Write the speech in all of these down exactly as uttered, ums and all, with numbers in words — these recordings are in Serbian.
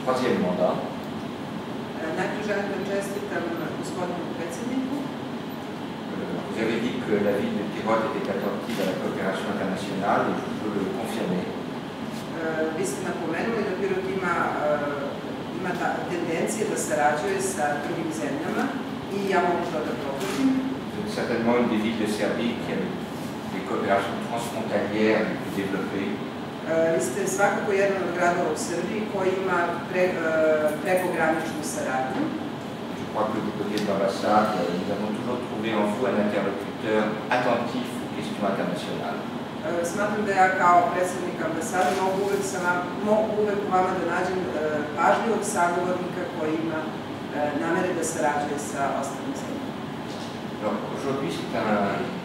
troisième mandat. Najprije želim da čestitam gospodinu predsjedniku. Vous avez dit que la ville de Pirot était attentive à la coopération internationale et je peux le confirmer. Vi ste napomenuli da Pirot ima, ima tendencije da sarađuje sa drugim zemljama i ja mogu to da potvrdim. Vous êtes certainement une des villes de Serbie qui a des coopérations transfrontalières les plus développées. Vi ste svakako jedan od gradova u Srbiji koji ima pre, prekograničnu saradnju. Je crois que du côté de l'ambassade, nous avons toujours trouvé en vous un interlocuteur attentif aux questions internationales. Smatram da ja kao predsednik ambasade mogu uvek, sa vam, mogu uvek u vama da nađem pažljivog sagovornika koji ima namere da sarađuje sa ostalim zemljama. Alors aujourd'hui c'est un,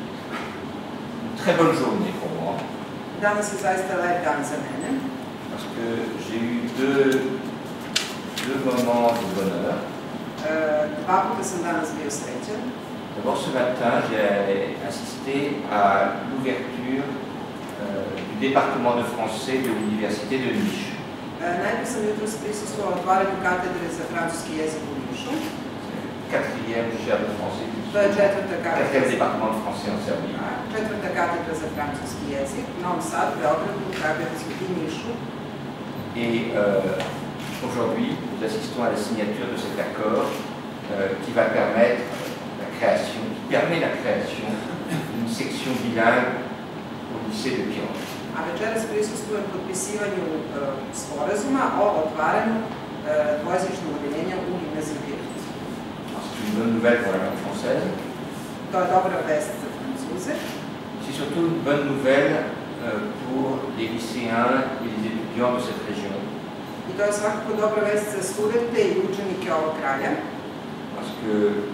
une très bonne journée pour moi. Danas je zaista lep dan za mene. Parce que j'ai eu deux, deux moments de bonheur. Dva puta sam danas bio srećan. D'abord ce matin, j'ai assisté à l'ouverture euh, du département de français de l'université de Niš. Najprije sam jutros prisustvovao otvaranju katedre za francuski jezik u Nišu. Quatrième chaire de français. To je četvrta katedra. Quatrième département de français en Serbie. Četvrta katedra za francuski jezik u Novom Sadu, Beogradu, Kragujevcu i Nišu. Et euh, aujourd'hui, nous assistons à la signature de cet accord euh, qui va permettre la création, qui permet la création d'une section bilingue au lycée de Pirot. A večeras prisustvujem potpisivanju sporazuma o otvaranju dvojezičnog odeljenja u gimnaziji Pirot. C'est une bonne nouvelle pour la langue française. To je dobra vest za Francuze. C'est surtout une bonne nouvelle euh, pour les lycéens et les étudiants de cette région. I to je svakako dobra vest za studente i učenike ovog kraja. Parce que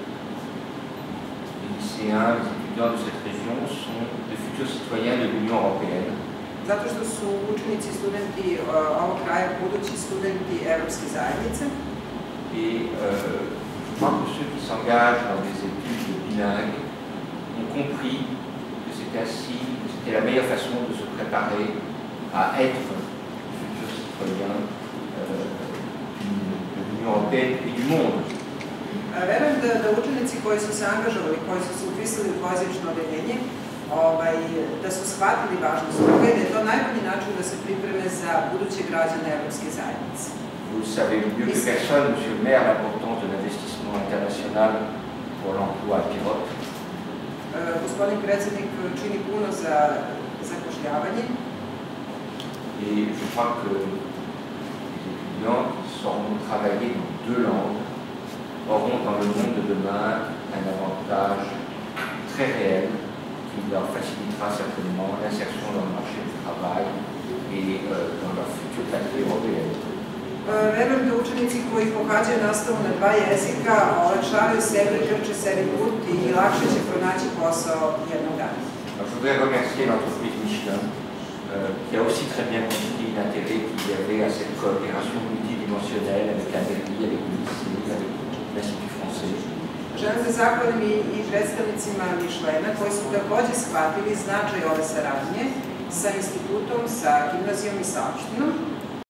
les lycéens, les étudiants de cette région sont de futurs citoyens de l'Union européenne. Zato što su učenici i studenti ovog kraja budući studenti Evropske zajednice. Et euh, je crois que ceux qui s'engagent dans des études bilingues ont compris que c'était ainsi, que c'était la meilleure façon de se préparer à être futurs citoyens euh, de l'Union européenne et du monde. Verujem da, da učenici koji su se angažovali, koji su se upisali u dvojezično odeljenje, ovaj, da su shvatili važnost toga i da je to najbolji način da se pripreme za buduće građane Evropske zajednice. Vous savez mieux que personne, Monsieur le maire, l'importance de l'investissement international pour l'emploi à Pirot. Gospodin predsjednik čini puno za zapošljavanje. Et je crois que les étudiants qui sauront travailler dans deux langues auront dans le monde de demain un avantage très réel qui leur facilitera certainement l'insertion dans le marché du travail et euh, dans leur future patrie européenne. Verujem da učenici koji pohađaju nastavu na dva jezika olakšavaju sebi, krče sebi put i lakše će pronaći posao jednog dana. Je voudrais remercier l'entreprise Michelin euh, qui a aussi très bien compris l'intérêt qu'il y avait à cette coopération multidimensionnelle avec la mairie, avec le lycée, avec l'Institut français. Želim da zahvalim i predstavnicima Michelina koji su takođe shvatili značaj ove saradnje sa institutom, sa gimnazijom i sa opštinom.